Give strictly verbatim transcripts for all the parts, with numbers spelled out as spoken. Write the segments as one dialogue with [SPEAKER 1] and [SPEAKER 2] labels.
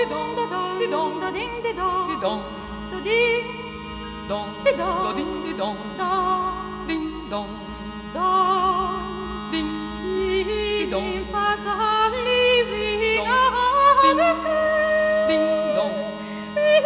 [SPEAKER 1] dong da dong di dong da ding di dong di dong da ding dong di dong da ding di dong da ding dong da ding si di dong fa sol li vi na ding ding dong ding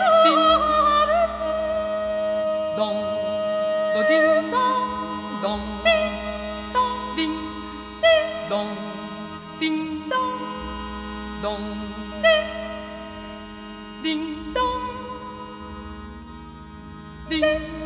[SPEAKER 1] dong da ding dong dong ding dong ding dong dong ding ding dong ding